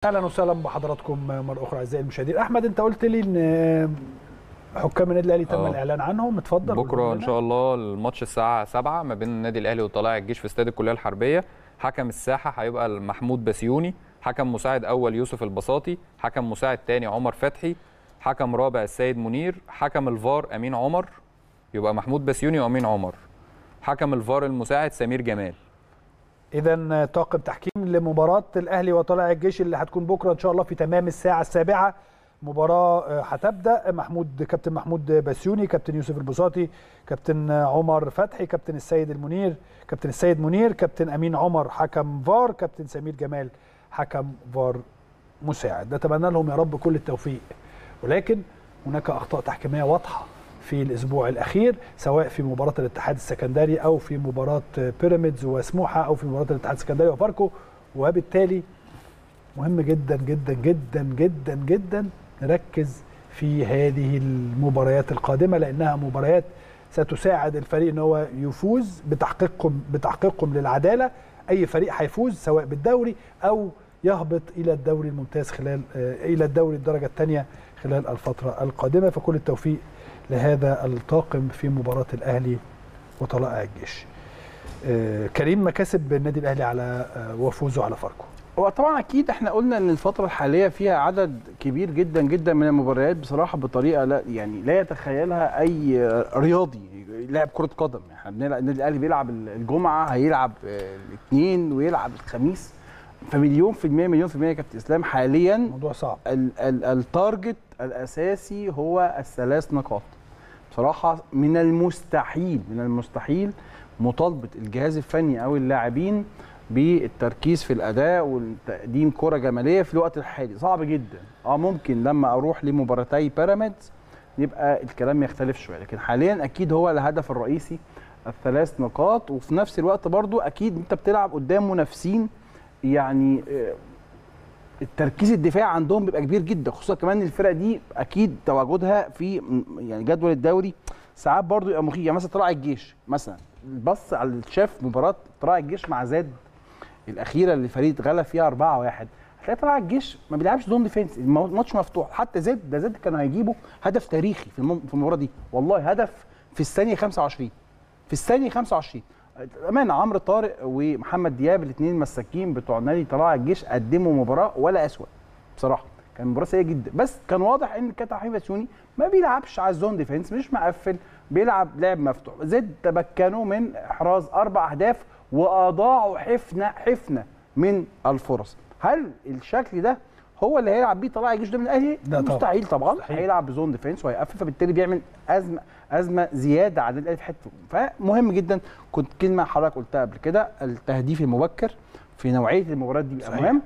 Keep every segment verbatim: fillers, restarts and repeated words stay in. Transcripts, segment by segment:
اهلا وسهلا بحضراتكم مره اخرى اعزائي المشاهدين. احمد، انت قلت لي ان حكام النادي الاهلي تم أوه. الاعلان عنهم. اتفضل. بكره ان شاء الله الماتش الساعه سبعة ما بين النادي الاهلي وطلائع الجيش في استاد الكليه الحربيه. حكم الساحه هيبقى محمود بسيوني، حكم مساعد اول يوسف البساطي، حكم مساعد ثاني عمر فتحي، حكم رابع السيد منير، حكم الفار امين عمر، يبقى محمود بسيوني وامين عمر، حكم الفار المساعد سمير جمال. اذا طاقم تحكيم لمباراه الاهلي وطلائع الجيش اللي هتكون بكره ان شاء الله في تمام الساعه السابعة. مباراه هتبدا محمود كابتن محمود بسيوني، كابتن يوسف البساطي، كابتن عمر فتحي، كابتن السيد المنير كابتن السيد منير كابتن امين عمر حكم فار، كابتن سمير جمال حكم فار مساعد. نتمنى لهم يا رب كل التوفيق، ولكن هناك اخطاء تحكيميه واضحه في الاسبوع الاخير، سواء في مباراه الاتحاد السكندري او في مباراه بيراميدز وسموحه او في مباراه الاتحاد السكندري وفاركو، وبالتالي مهم جدا جدا جدا جدا جدا نركز في هذه المباريات القادمه، لانها مباريات ستساعد الفريق ان هو يفوز بتحقيقكم بتحقيقكم للعداله. اي فريق هيفوز سواء بالدوري او يهبط الى الدوري الممتاز خلال الى الدوري الدرجه الثانيه خلال الفتره القادمه. فكل التوفيق لهذا الطاقم في مباراه الاهلي وطلائع الجيش. كريم، مكاسب النادي الاهلي على وفوزه على فاركو. هو طبعا اكيد احنا قلنا ان الفتره الحاليه فيها عدد كبير جدا جدا من المباريات بصراحه بطريقه لا يعني لا يتخيلها اي رياضي لاعب كره قدم. احنا بنلعب، النادي الاهلي بيلعب الجمعه، هيلعب الاثنين ويلعب الخميس، فمليون في المية مليون في المية يا كابتن اسلام حاليا موضوع صعب. التارجت الاساسي هو الثلاث نقاط. بصراحه من المستحيل من المستحيل مطالبه الجهاز الفني او اللاعبين بالتركيز في الاداء وتقديم كره جماليه في الوقت الحالي. صعب جدا. اه ممكن لما اروح لمباراتي بيراميدز يبقى الكلام يختلف شويه، لكن حاليا اكيد هو الهدف الرئيسي الثلاث نقاط. وفي نفس الوقت برضو اكيد انت بتلعب قدام منافسين، يعني التركيز الدفاعي عندهم بيبقى كبير جدا، خصوصا كمان الفرق دي اكيد تواجدها في يعني جدول الدوري ساعات برضو يبقى مخيف. يعني مثلا طلائع الجيش مثلا، بص على شاف مباراه طلائع الجيش مع زاد الاخيره اللي الفريق اتغلب فيها أربعة واحد، هتلاقي طلائع الجيش ما بيلعبش زون ديفenس، الماتش مفتوح. حتى زاد ده زاد كانوا هيجيبوا هدف تاريخي في في المباراه دي، والله هدف في الثانيه خمسة وعشرين في الثانيه خمسة وعشرين. امانه عمرو طارق ومحمد دياب الاثنين مساكين بتوع نادي طلائع الجيش قدموا مباراه ولا اسوء بصراحه. كان مباراه سيئه جدا، بس كان واضح ان كابتن حبيب بسيوني ما بيلعبش على الزون ديفنس، مش مقفل، بيلعب لعب مفتوح. زد تمكنوا من احراز اربع اهداف واضاعوا حفنه حفنه من الفرص. هل الشكل ده هو اللي هيلعب بيه طلائع الجيش ده من الاهلي؟ مستحيل طبعا. هيلعب بزون ديفنس وهيقفل، فبالتالي بيعمل ازمه ازمه زياده على الاهلي في حته. فمهم جدا، كنت كلمه حضرتك قلتها قبل كده، التهديف المبكر في نوعيه المباريات دي بيبقى مهم.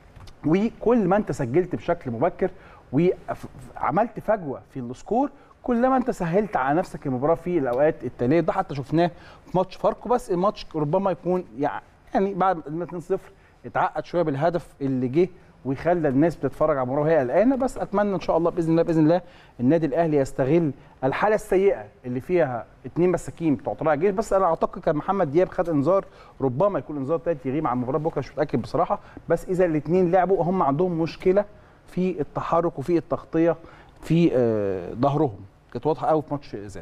وكل ما انت سجلت بشكل مبكر وعملت فجوه في السكور، كلما انت سهلت على نفسك المباراه في الاوقات التاليه. ده حتى شفناه في ماتش فاركو، بس الماتش ربما يكون يعني بعد اتنين صفر اتعقد شويه بالهدف اللي جه ويخلى الناس بتتفرج على المباراه وهي قلقانه. بس اتمنى ان شاء الله باذن الله باذن الله النادي الاهلي يستغل الحاله السيئه اللي فيها اثنين مساكين بتوع طلائع الجيش. بس انا اعتقد كان محمد دياب خد انذار، ربما يكون انذار ثالث يغيب عن المباراه بكره، مش متاكد بصراحه. بس اذا الاثنين لعبوا هم عندهم مشكله في التحرك وفي التغطيه في ظهرهم، كانت واضحه قوي في ماتش زاد.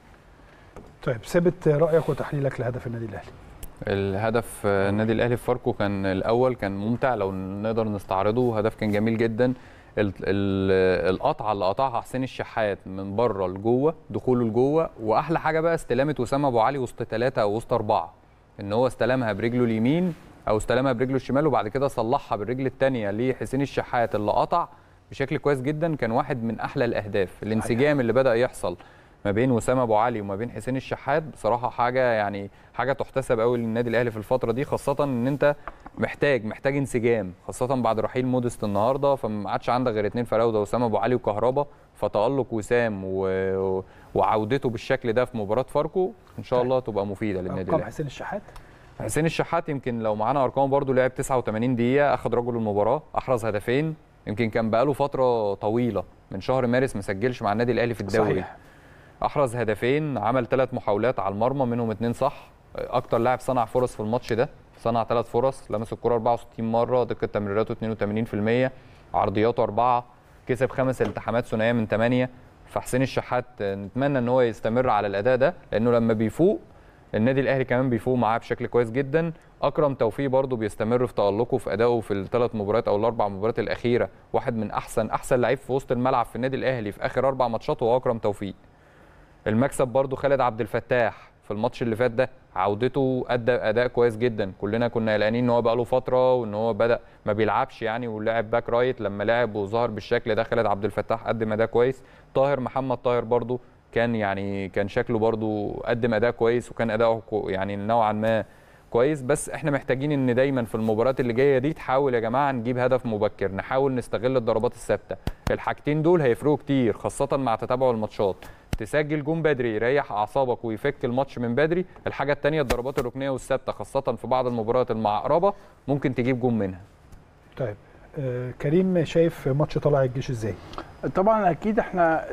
طيب، ثابت رايك وتحليلك لهدف النادي الاهلي. الهدف النادي الاهلي في فاركو كان الاول كان ممتع لو نقدر نستعرضه، هدف كان جميل جدا. القطعه اللي قطعها حسين الشحات من بره لجوه، دخوله لجوه، واحلى حاجه بقى استلامه وسام ابو علي وسط ثلاثه او وسط اربعه، ان هو استلمها برجله اليمين او استلمها برجله الشمال وبعد كده صلحها بالرجل الثانيه لحسين الشحات اللي قطع بشكل كويس جدا. كان واحد من احلى الاهداف. الانسجام اللي بدا يحصل ما بين وسام ابو علي وما بين حسين الشحات بصراحه حاجه يعني حاجه تحتسب قوي للنادي الاهلي في الفتره دي، خاصه ان انت محتاج محتاج انسجام، خاصه بعد رحيل مودست النهارده، فما عادش عندك غير اثنين فراوده، وسام ابو علي وكهربا. فتالق وسام و... وعودته بالشكل ده في مباراه فاركو ان شاء الله تبقى مفيده للنادي الاهلي. حسين الشحات حسين الشحات يمكن لو معانا ارقام برده لعب تسعة وثمانين دقيقه، اخذ رجل المباراه، احرز هدفين. يمكن كان بقاله فتره طويله من شهر مارس ما سجلش مع النادي الاهلي في الدوري. صحيح. احرز هدفين، عمل ثلاث محاولات على المرمى منهم اثنين صح، اكتر لاعب صنع فرص في الماتش ده صنع ثلاث فرص، لمس الكره أربعة وستين مره، دقه تمريراته اثنين وثمانين في المية، عرضياته أربعة، كسب خمس التحامات ثنائيه من ثمانية. فحسين الشحات نتمنى ان هو يستمر على الاداء ده، لانه لما بيفوق النادي الاهلي كمان بيفوق معاه بشكل كويس جدا. اكرم توفيق برضو بيستمر في تالقه في ادائه في الثلاث مباريات او الاربع مباريات الاخيره، واحد من احسن احسن لعيب في وسط الملعب في النادي الاهلي في اخر اربع ماتشات هو اكرم توفيق. المكسب برضو خالد عبد الفتاح في الماتش اللي فات ده، عودته ادى اداء كويس جدا، كلنا كنا قلقانين ان هو بقى له فتره وان هو بدا ما بيلعبش يعني، ولعب باك رايت، لما لعب وظهر بالشكل ده خالد عبد الفتاح قدم اداء كويس. طاهر محمد طاهر برضو كان يعني كان شكله برضو قدم اداء كويس، وكان اداؤه يعني نوعا ما كويس. بس احنا محتاجين ان دايما في المباريات اللي جايه دي تحاول يا جماعه نجيب هدف مبكر، نحاول نستغل الضربات الثابته، الحاجتين دول هيفرقوا كتير خاصه مع تتابع الماتشات. تسجل جون بدري يريح اعصابك ويفك الماتش من بدري. الحاجه الثانيه الضربات الركنيه والثابته خاصه في بعض المباريات المعقربه ممكن تجيب جون منها. طيب آه كريم، شايف ماتش طلائع الجيش ازاي؟ طبعا اكيد احنا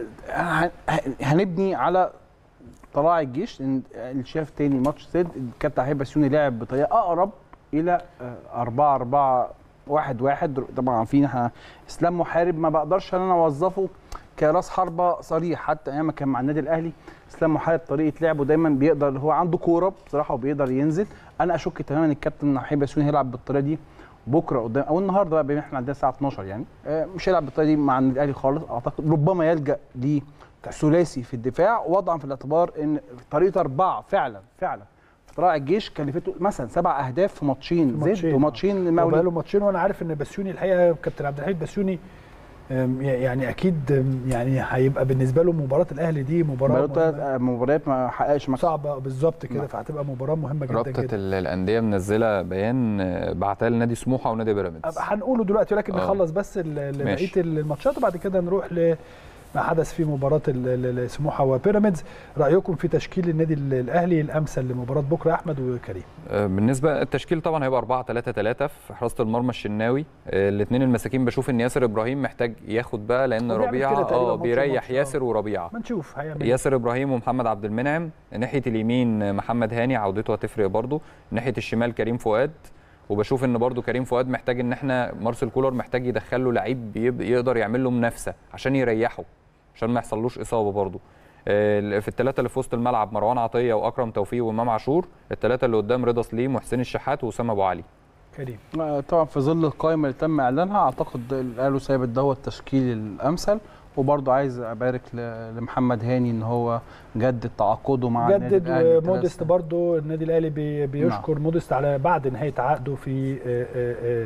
هنبني على طلائع الجيش. اللي شاف تاني ماتش زد الكابتن حبيب بسيوني لعب بطريقه اقرب الى أربعة أربعة واحد واحد. طبعا عارفين احنا اسلام محارب ما بقدرش ان انا اوظفه كراس حربه صريح، حتى ايام ما كان مع النادي الاهلي اسلام محارب طريقه لعبه دايما بيقدر، هو عنده كوره بصراحه وبيقدر ينزل. انا اشك تماما ان الكابتن حبيب بسيوني هيلعب بالطريقه دي بكره قدام او النهارده بقى، بما احنا عندنا الساعه اتناشر يعني مش هيلعب بالطريقه دي مع النادي الاهلي خالص. اعتقد ربما يلجا لثلاثي في الدفاع، وضعا في الاعتبار ان طريقه اربعه فعلا فعلا طلائع الجيش كلفته مثلا سبع اهداف في ماتشين زد وماتشين المقاولين. بقى له ماتشين، وانا عارف ان بسيوني الحقيقه كابتن عبد الحميد بسيوني يعني اكيد يعني هيبقى بالنسبه له مباراه الاهلي دي مباراه بقى مباريات ما حققش مكسب صعبه بالظبط كده، فهتبقى مباراه مهمه جدا رابطه جدا. الانديه منزله بيان بعتها لنادي سموحه ونادي بيراميدز، هنقوله دلوقتي، ولكن آه. نخلص بس بقيه الماتشات وبعد كده نروح ل ما حدث في مباراه سموحه وبيراميدز. رايكم في تشكيل النادي الاهلي الامثل لمباراه بكره احمد وكريم؟ بالنسبه التشكيل طبعا هيبقى أربعة ثلاثة ثلاثة في حراسه المرمى الشناوي. الاثنين المساكين بشوف ان ياسر ابراهيم محتاج ياخد بقى، لان ربيعه اه بيريح ياسر وربيعه. ما نشوف هيعمل ياسر ابراهيم ومحمد عبد المنعم. ناحيه اليمين محمد هاني عودته هتفرق برده، ناحيه الشمال كريم فؤاد. وبشوف ان برده كريم فؤاد محتاج ان احنا مارسيل كولر محتاج يدخل له لعيب يقدر يعمل له منافسه عشان يريحه، عشان ما يحصلوش اصابه برده. في الثلاثه اللي في وسط الملعب مروان عطيه واكرم توفيق وامام عاشور. الثلاثه اللي قدام رضا سليم وحسين الشحات واسامه ابو علي. كريم طبعا في ظل القائمه اللي تم اعلانها اعتقد قالوا ثابت ده هو التشكيل الامثل. وبرضه عايز ابارك لمحمد هاني ان هو جدد تعاقده مع النادي الاهلي. جدد ومودست برضه النادي الاهلي بي بيشكر نعم. مودست على بعد نهايه عقده في آآ آآ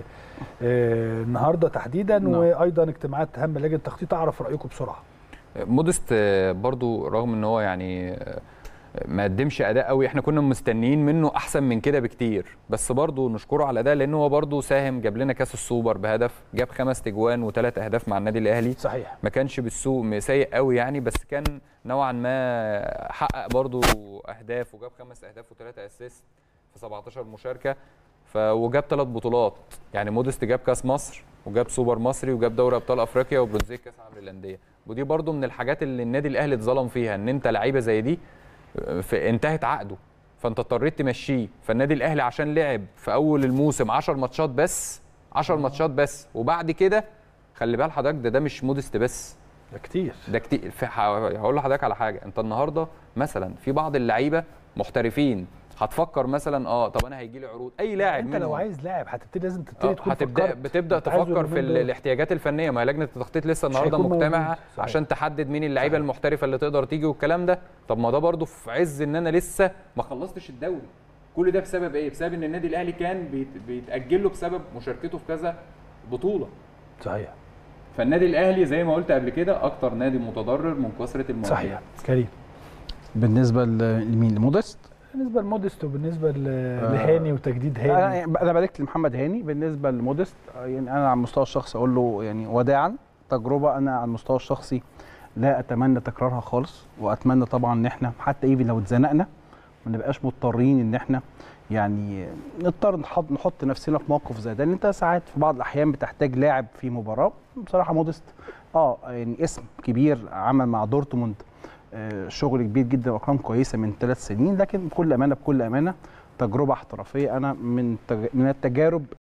آآ النهارده تحديدا نعم. وايضا اجتماعات هامه لجنه التخطيط. اعرف رايكم بسرعه. مودست برضو رغم ان هو يعني ما قدمش اداء قوي، احنا كنا مستنيين منه احسن من كده بكتير، بس برضو نشكره على الاداء لانه هو برضو ساهم، جاب لنا كاس السوبر بهدف، جاب خمس تجوان وثلاث اهداف مع النادي الاهلي. صحيح. ما كانش بالسوء سيء قوي يعني، بس كان نوعا ما حقق برضو اهداف وجاب خمس اهداف وثلاثه اسيست في سبعتاشر مشاركه. ف وجاب ثلاث بطولات يعني. مودست جاب كاس مصر وجاب سوبر مصري وجاب دوري ابطال افريقيا وبرونزيه كاس عالم للانديه. ودي برضو من الحاجات اللي النادي الاهلي اتظلم فيها، ان انت لعيبه زي دي في انتهت عقده فانت اضطريت تمشيه. فالنادي الاهلي عشان لعب في اول الموسم عشر ماتشات بس عشر ماتشات بس وبعد كده خلي بال حضرتك ده ده مش مودست بس، ده كتير ده كتير. هقول لحضرتك على حاجه، انت النهارده مثلا في بعض اللعيبه محترفين هتفكر مثلا اه طب انا هيجي لي عروض اي لاعب انت منهم. لو عايز لاعب هتبتدي لازم تبتدي تكون هتبدا بتبدا تفكر في الاحتياجات الفنيه. ما هي لجنه التخطيط لسه النهارده مجتمعه عشان تحدد مين اللعيبه المحترفه اللي تقدر تيجي والكلام ده. طب ما ده برضو في عز ان انا لسه ما خلصتش الدوري. كل ده بسبب ايه؟ بسبب ان النادي الاهلي كان بيتاجل له بسبب مشاركته في كذا بطوله. صحيح. فالنادي الاهلي زي ما قلت قبل كده اكتر نادي متضرر من كثره المواجهات. صحيح. كريم بالنسبه لمين؟ لمودست؟ بالنسبه لمودست وبالنسبه لهاني وتجديد هاني. انا باركت لمحمد هاني. بالنسبه لمودست يعني انا على المستوى الشخصي اقول له يعني وداعا، تجربه انا على المستوى الشخصي لا اتمنى تكرارها خالص. واتمنى طبعا ان احنا حتى ايفن لو اتزنقنا ما نبقاش مضطرين ان احنا يعني نضطر نحط نحط نفسنا في موقف زي ده، لان انت ساعات في بعض الاحيان بتحتاج لاعب في مباراه. بصراحه مودست اه يعني اسم كبير، عمل مع دورتموند شغل كبير جدا وارقام كويسه من ثلاث سنين، لكن بكل امانه بكل امانه تجربه احترافيه. انا من تج... من التجارب